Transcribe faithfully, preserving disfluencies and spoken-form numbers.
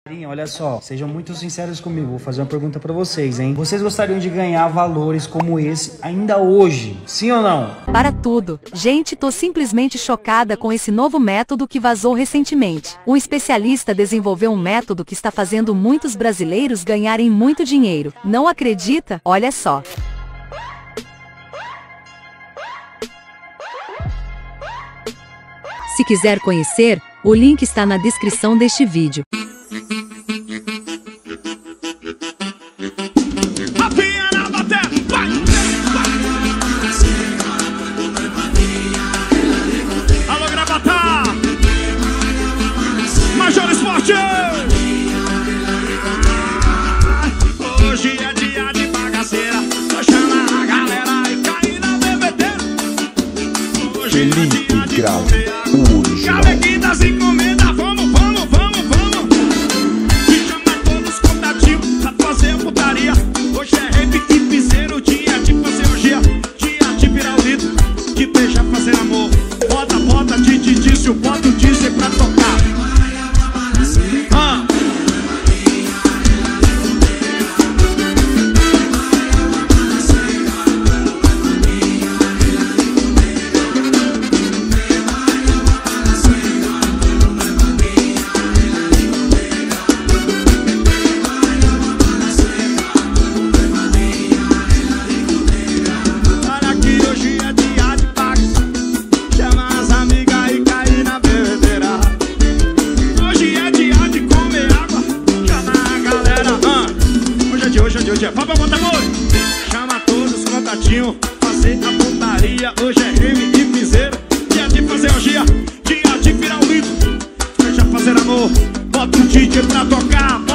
Olha só, sejam muito sinceros comigo, vou fazer uma pergunta pra vocês, hein? Vocês gostariam de ganhar valores como esse ainda hoje, sim ou não? Para tudo. Gente, tô simplesmente chocada com esse novo método que vazou recentemente. Um especialista desenvolveu um método que está fazendo muitos brasileiros ganharem muito dinheiro. Não acredita? Olha só. Se quiser conhecer, o link está na descrição deste vídeo. Major Esporte! Hoje é dia de bagaceira, tô chamando a galera e cair na bebedeira. Hoje é dia de comer água, Cabequitas encomenda, vamos, vamos, vamos, vamos. Me chama todos os contatinhos pra fazer putaria. Hoje é rave e piseiro, dia de fazer orgia, dia de virar o litro, de beijar fazer amor. Bota, bota, Didi disse, bota o diesel pra tocar. Papai bota a mão. Chama todos os contatinhos, fazer a putaria. Hoje é rime e piseiro, dia de fazer orgia, dia de virar o litro, deixa fazer amor, bota o D J pra tocar.